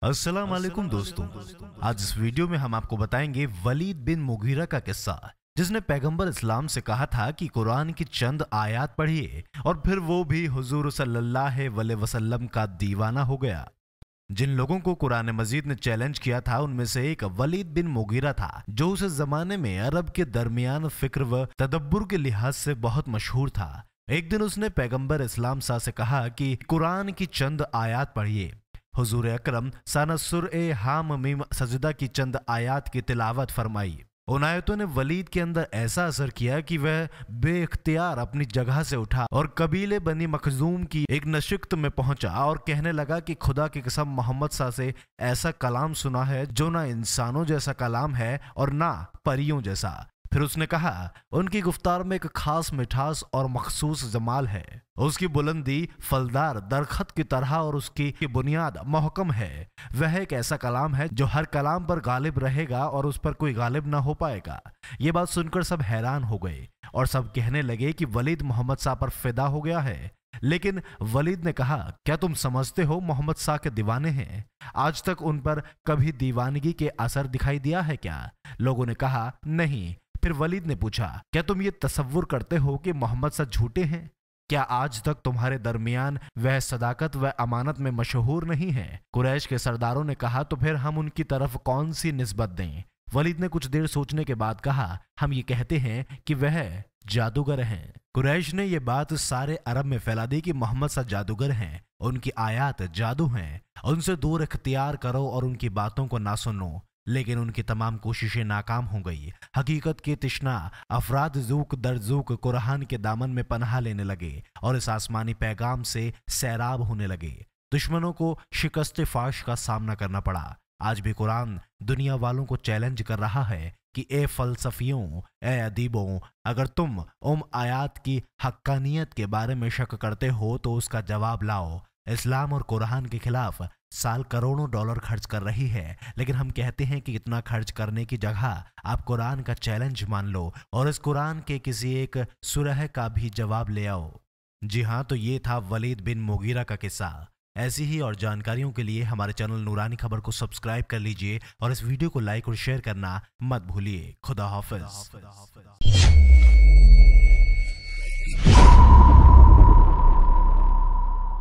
अस्सलाम वालेकुम दोस्तों। आज इस वीडियो में हम आपको बताएंगे वलीद बिन मुगीरा का किस्सा, जिसने पैगंबर इस्लाम से कहा था कि कुरान की चंद आयत पढ़िए और फिर वो भी हुजूर सल्लल्लाहु अलैहि वसल्लम का दीवाना हो गया। जिन लोगों को कुरान मजीद ने चैलेंज किया था उनमें से एक वलीद बिन मुगीरा था, जो उस जमाने में अरब के दरमियान फिक्र व तदब्बुर के लिहाज से बहुत मशहूर था। एक दिन उसने पैगंबर इस्लाम सा से कहा कि कुरान की चंद आयत पढ़िए। हुजूर अकरम सानसुर ए हाम मीम सजदा की चंद आयत की तिलावत फरमाई। उन आयतों ने वलीद के अंदर ऐसा असर किया कि वह बेख्तियार अपनी जगह से उठा और कबीले बनी मखजूम की एक नशिक्त में पहुंचा और कहने लगा कि खुदा की कसम, मोहम्मद सा से ऐसा कलाम सुना है जो ना इंसानों जैसा कलाम है और ना परियों जैसा। फिर उसने कहा, उनकी गुफ्तार में एक खास मिठास और मखसूस जमाल है। उसकी बुलंदी फलदार दरखत की तरह और उसकी बुनियाद महकम है। वह एक ऐसा कलाम है जो हर कलाम पर गालिब रहेगा और उस पर कोई गालिब ना हो पाएगा। ये बात सुनकर सब हैरान हो गए और सब कहने लगे कि वलीद मोहम्मद शाह पर फिदा हो गया है। लेकिन वलीद ने कहा, क्या तुम समझते हो मोहम्मद शाह के दीवाने हैं? आज तक उन पर कभी दीवानगी के असर दिखाई दिया है क्या? लोगों ने कहा, नहीं। फिर वलीद ने पूछा, क्या तुम ये तसव्वुर करते हो कि मोहम्मद शाह झूठे हैं? क्या आज तक तुम्हारे दरमियान वह सदाकत व अमानत में मशहूर नहीं है? कुरैश के सरदारों ने कहा, तो फिर हम उनकी तरफ कौन सी निस्बत दें? वलीद ने कुछ देर सोचने के बाद कहा, हम ये कहते हैं कि वह जादूगर हैं। कुरैश ने यह बात सारे अरब में फैला दी कि मोहम्मद शाह जादूगर हैं, उनकी आयत जादू हैं, उनसे दूर इख्तियार करो और उनकी बातों को ना सुनो। लेकिन उनकी तमाम कोशिशें नाकाम हो गई। हकीकत के तिश्ना अफराद जूक दर जूक कुरान के दामन में पनाह लेने लगे और इस आसमानी पैगाम से सैराब होने लगे। दुश्मनों को शिकस्त फाश का सामना करना पड़ा। आज भी कुरान दुनिया वालों को चैलेंज कर रहा है कि ए फलसफियों, ए अदीबों, अगर तुम आयात की हक्कानियत के बारे में शक करते हो तो उसका जवाब लाओ। इस्लाम और कुरान के खिलाफ साल करोड़ों डॉलर खर्च कर रही है, लेकिन हम कहते हैं कि इतना खर्च करने की जगह आप कुरान का चैलेंज मान लो और इस कुरान के किसी एक सुरह का भी जवाब ले आओ। जी हाँ, तो ये था वलीद बिन मुगीरा का किस्सा। ऐसी ही और जानकारियों के लिए हमारे चैनल नूरानी खबर को सब्सक्राइब कर लीजिए और इस वीडियो को लाइक और शेयर करना मत भूलिए। खुदा हाफिज।